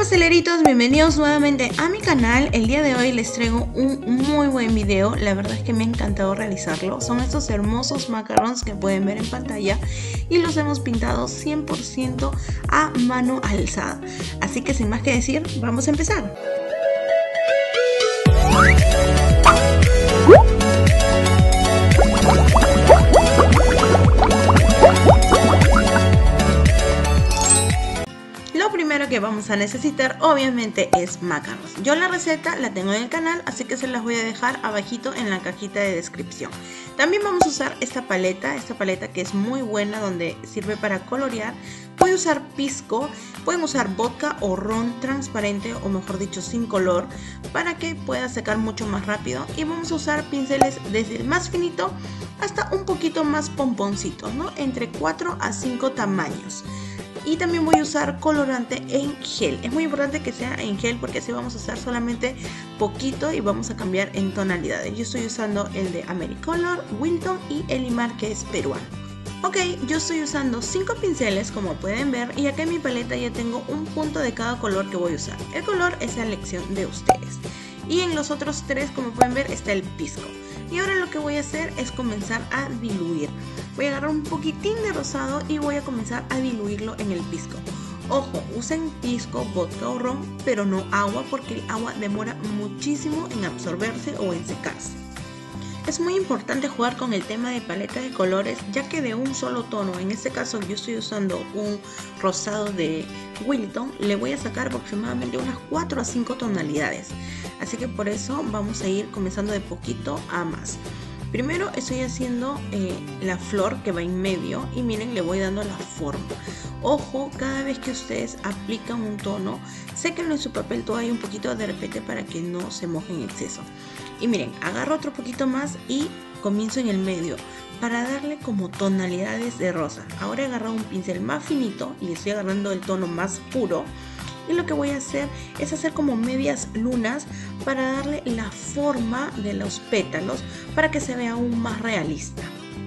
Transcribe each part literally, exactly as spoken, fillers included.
pasteleritos, bienvenidos nuevamente a mi canal. El día de hoy les traigo un muy buen video. La verdad es que me ha encantado realizarlo. Son estos hermosos macarons que pueden ver en pantalla y los hemos pintado cien por ciento a mano alzada. Así que sin más que decir, vamos a empezar. Lo primero que vamos a necesitar obviamente es macarons. Yo la receta la tengo en el canal, así que se las voy a dejar abajito en la cajita de descripción. También vamos a usar esta paleta, esta paleta que es muy buena, donde sirve para colorear. Voy a usar pisco, pueden usar vodka o ron transparente, o mejor dicho sin color, para que pueda secar mucho más rápido. Y vamos a usar pinceles desde el más finito hasta un poquito más pomponcito, ¿no? Entre cuatro a cinco tamaños. Y también voy a usar colorante en gel. Es muy importante que sea en gel porque así vamos a usar solamente poquito y vamos a cambiar en tonalidades. Yo estoy usando el de Americolor, Wilton y Elimar, que es peruano. Ok, yo estoy usando cinco pinceles como pueden ver, y acá en mi paleta ya tengo un punto de cada color que voy a usar. El color es a elección de ustedes. Y en los otros tres, como pueden ver, está el pisco. Y ahora lo que voy a hacer es comenzar a diluir. Voy a agarrar un poquitín de rosado y voy a comenzar a diluirlo en el pisco. Ojo, usen pisco, vodka o ron, pero no agua, porque el agua demora muchísimo en absorberse o en secarse. Es muy importante jugar con el tema de paleta de colores, ya que de un solo tono, en este caso yo estoy usando un rosado de Wilton, le voy a sacar aproximadamente unas cuatro a cinco tonalidades. Así que por eso vamos a ir comenzando de poquito a más. Primero estoy haciendo eh, la flor que va en medio y miren, le voy dando la forma. Ojo, cada vez que ustedes aplican un tono, séquenlo en su papel toalla un poquito de repente para que no se moje en exceso. Y miren, agarro otro poquito más y comienzo en el medio para darle como tonalidades de rosa. Ahora he agarrado un pincel más finito y estoy agarrando el tono más puro. Y lo que voy a hacer es hacer como medias lunas para darle la forma de los pétalos para que se vea aún más realista.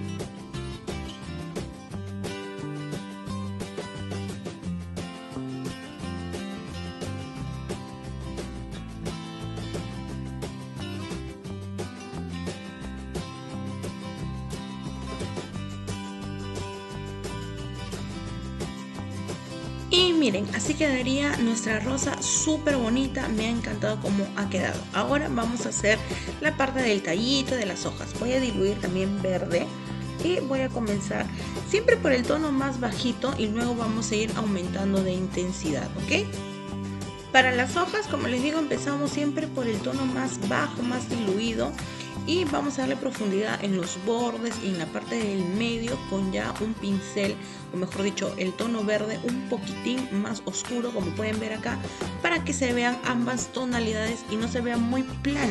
Y miren, así quedaría nuestra rosa súper bonita. Me ha encantado cómo ha quedado. Ahora vamos a hacer la parte del tallito de las hojas. Voy a diluir también verde y voy a comenzar siempre por el tono más bajito y luego vamos a ir aumentando de intensidad, ¿ok? Para las hojas, como les digo, empezamos siempre por el tono más bajo, más diluido. Y vamos a darle profundidad en los bordes y en la parte del medio con ya un pincel, o mejor dicho, el tono verde un poquitín más oscuro, como pueden ver acá, para que se vean ambas tonalidades y no se vea muy plano.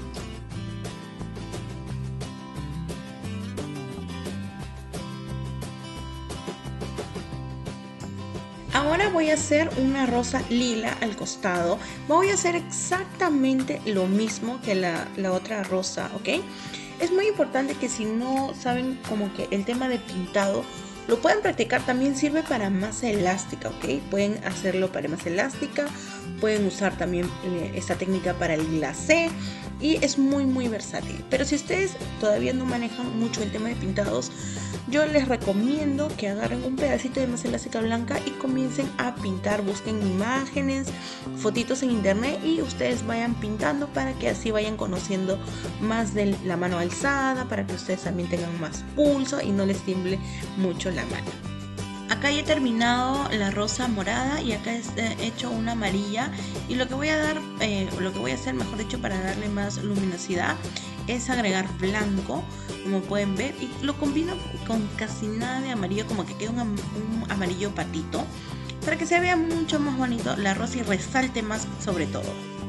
Ahora voy a hacer una rosa lila al costado. Voy a hacer exactamente lo mismo que la, la otra rosa, ¿ok? Es muy importante que si no saben como que el tema de pintado, lo pueden practicar. También sirve para masa elástica, ¿ok? Pueden hacerlo para masa elástica, pueden usar también eh, esta técnica para el glacé y es muy muy versátil. Pero si ustedes todavía no manejan mucho el tema de pintados, yo les recomiendo que agarren un pedacito de masa elástica blanca y comiencen a pintar. Busquen imágenes, fotitos en internet y ustedes vayan pintando para que así vayan conociendo más de la mano alzada, para que ustedes también tengan más pulso y no les tiemble mucho la mano. Acá ya he terminado la rosa morada y acá he hecho una amarilla, y lo que voy a dar, eh, lo que voy a hacer, mejor dicho, para darle más luminosidad es agregar blanco, como pueden ver, y lo combino con casi nada de amarillo, como que quede un, un amarillo patito, para que se vea mucho más bonito la rosa y resalte más sobre todo.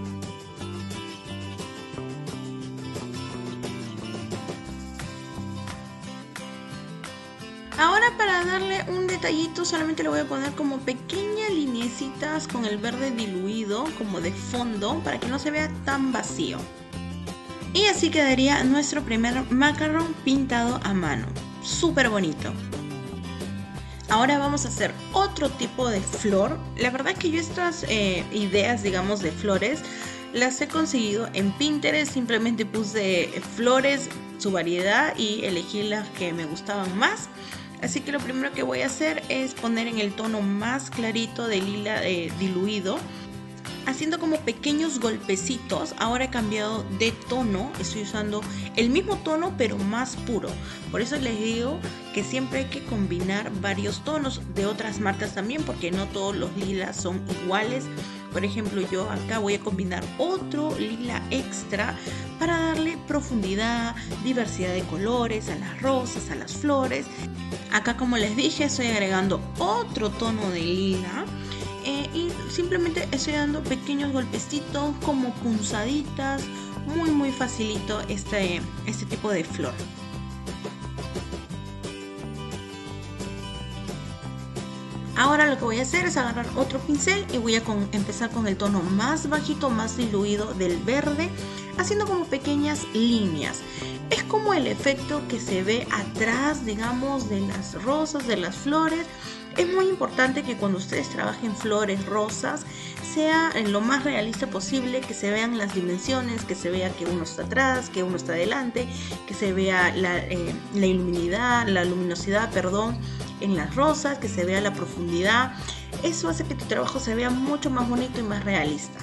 Ahora, para darle un detallito, solamente le voy a poner como pequeñas lineecitas con el verde diluido como de fondo para que no se vea tan vacío. Y así quedaría nuestro primer macaron pintado a mano. Súper bonito. Ahora vamos a hacer otro tipo de flor. La verdad que yo estas eh, ideas, digamos, de flores las he conseguido en Pinterest. Simplemente puse flores, su variedad, y elegí las que me gustaban más. Así que lo primero que voy a hacer es poner en el tono más clarito de lila eh, diluido, haciendo como pequeños golpecitos. Ahora he cambiado de tono, estoy usando el mismo tono pero más puro. Por eso les digo que siempre hay que combinar varios tonos de otras marcas también, porque no todos los lilas son iguales. Por ejemplo, yo acá voy a combinar otro lila extra para darle profundidad, diversidad de colores a las rosas, a las flores. Acá, como les dije, estoy agregando otro tono de lila. Eh, y simplemente estoy dando pequeños golpecitos, como punzaditas, muy muy facilito este, este tipo de flor. Ahora lo que voy a hacer es agarrar otro pincel y voy a con, empezar con el tono más bajito, más diluido del verde, haciendo como pequeñas líneas. Es como el efecto que se ve atrás, digamos, de las rosas, de las flores. Es muy importante que cuando ustedes trabajen flores, rosas, sea lo más realista posible, que se vean las dimensiones, que se vea que uno está atrás, que uno está adelante, que se vea la, eh, la luminosidad, la luminosidad, perdón, en las rosas, que se vea la profundidad. Eso hace que tu trabajo se vea mucho más bonito y más realista.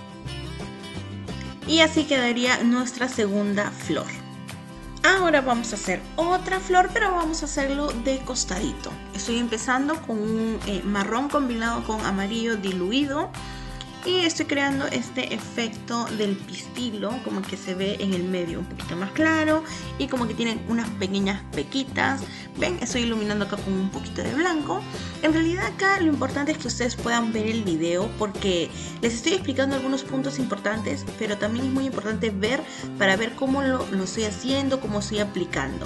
Y así quedaría nuestra segunda flor. Ahora vamos a hacer otra flor, pero vamos a hacerlo de costadito. Estoy empezando con un eh, marrón combinado con amarillo diluido. Y estoy creando este efecto del pistilo, como que se ve en el medio un poquito más claro y como que tienen unas pequeñas pequitas. Ven, estoy iluminando acá con un poquito de blanco. En realidad acá lo importante es que ustedes puedan ver el video, porque les estoy explicando algunos puntos importantes, pero también es muy importante ver para ver cómo lo, lo estoy haciendo, cómo estoy aplicando.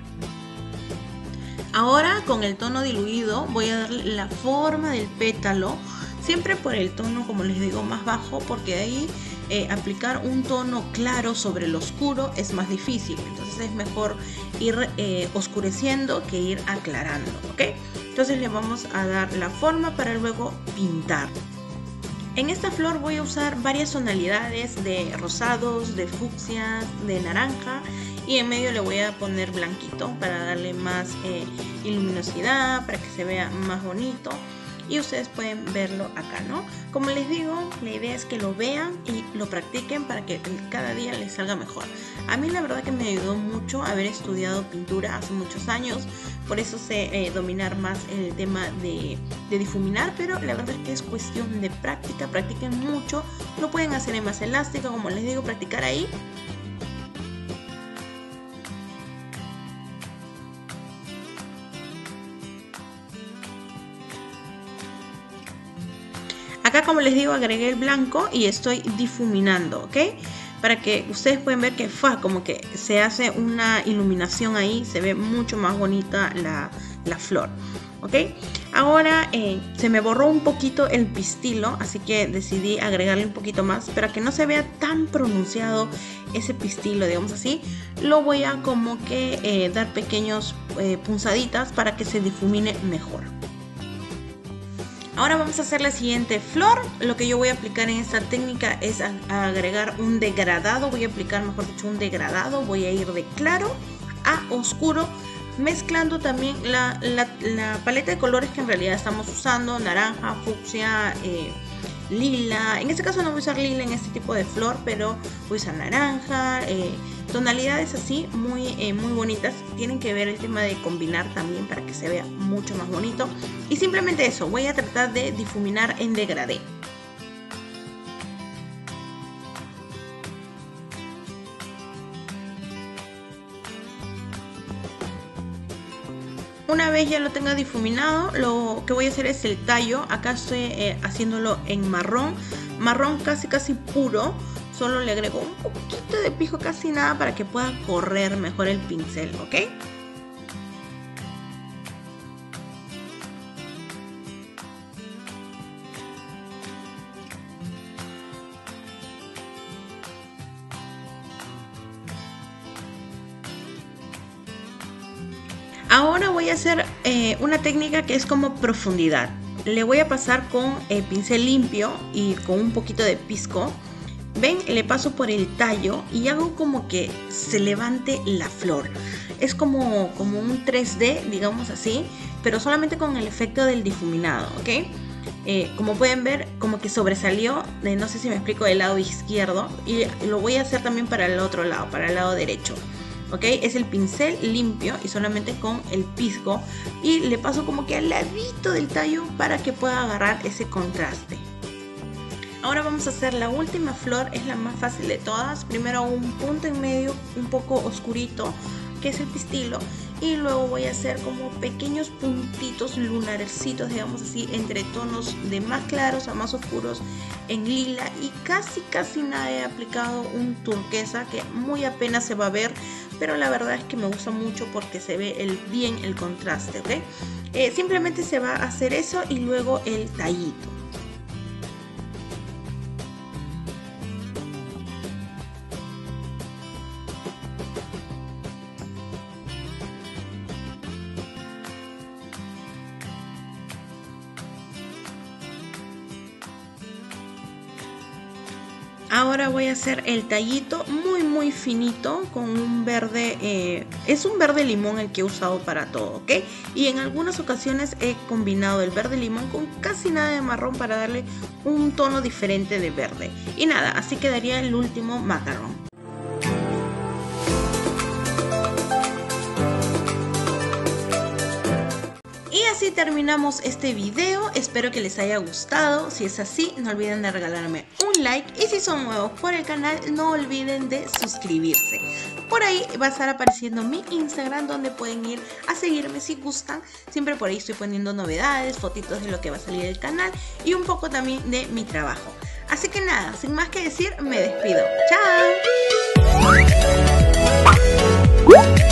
Ahora con el tono diluido voy a darle la forma del pétalo. Siempre por el tono, como les digo, más bajo, porque ahí eh, aplicar un tono claro sobre el oscuro es más difícil. Entonces es mejor ir eh, oscureciendo que ir aclarando, ¿ok? Entonces le vamos a dar la forma para luego pintar. En esta flor voy a usar varias tonalidades de rosados, de fucsias, de naranja, y en medio le voy a poner blanquito para darle más eh, luminosidad, para que se vea más bonito. Y ustedes pueden verlo acá, ¿no? Como les digo, la idea es que lo vean y lo practiquen para que cada día les salga mejor. A mí la verdad que me ayudó mucho haber estudiado pintura hace muchos años. Por eso sé eh, dominar más el tema de, de difuminar. Pero la verdad es que es cuestión de práctica. Practiquen mucho. Lo pueden hacer en masa elástica, como les digo, practicar ahí. Acá, como les digo, agregué el blanco y estoy difuminando, ¿ok? Para que ustedes pueden ver que fue como que se hace una iluminación ahí, se ve mucho más bonita la, la flor, ¿ok? Ahora eh, se me borró un poquito el pistilo, así que decidí agregarle un poquito más para que no se vea tan pronunciado ese pistilo, digamos así. Lo voy a como que eh, dar pequeños eh, punzaditas para que se difumine mejor. Ahora vamos a hacer la siguiente flor. Lo que yo voy a aplicar en esta técnica es a, a agregar un degradado. Voy a aplicar, mejor dicho, un degradado. Voy a ir de claro a oscuro, mezclando también la, la, la paleta de colores que en realidad estamos usando: naranja, fucsia, eh, lila. En este caso no voy a usar lila en este tipo de flor, pero voy a usar naranja, eh, tonalidades así muy, eh, muy bonitas. Tienen que ver el tema de combinar también para que se vea mucho más bonito. Y simplemente eso, voy a tratar de difuminar en degradé. Una vez ya lo tenga difuminado, lo que voy a hacer es el tallo. Acá estoy eh, haciéndolo en marrón, marrón casi casi puro. Solo le agrego un poquito de pijo, casi nada, para que pueda correr mejor el pincel, ¿ok? Ahora voy a hacer eh, una técnica que es como profundidad. Le voy a pasar con el pincel limpio y con un poquito de pisco. Ven, le paso por el tallo y hago como que se levante la flor. Es como, como un tres D, digamos así, pero solamente con el efecto del difuminado, ¿ok? Eh, como pueden ver, como que sobresalió, eh, no sé si me explico, del lado izquierdo, y lo voy a hacer también para el otro lado, para el lado derecho. ¿Ok? Es el pincel limpio y solamente con el pisco, y le paso como que al ladito del tallo para que pueda agarrar ese contraste. Ahora vamos a hacer la última flor, es la más fácil de todas. Primero un punto en medio un poco oscurito, que es el pistilo, y luego voy a hacer como pequeños puntitos lunarcitos, digamos así, entre tonos de más claros a más oscuros en lila, y casi casi nada he aplicado un turquesa que muy apenas se va a ver, pero la verdad es que me gusta mucho porque se ve el, bien el contraste, ¿ok? Eh, simplemente se va a hacer eso y luego el tallito. Ahora voy a hacer el tallito muy muy finito con un verde, eh, es un verde limón el que he usado para todo, ¿ok? Y en algunas ocasiones he combinado el verde limón con casi nada de marrón para darle un tono diferente de verde. Y nada, así quedaría el último macarón. Y así terminamos este video, espero que les haya gustado. Si es así, no olviden de regalarme un like, y si son nuevos por el canal, no olviden de suscribirse. Por ahí va a estar apareciendo mi Instagram, donde pueden ir a seguirme si gustan. Siempre por ahí estoy poniendo novedades, fotitos de lo que va a salir del canal y un poco también de mi trabajo. Así que nada, sin más que decir, me despido. ¡Chao!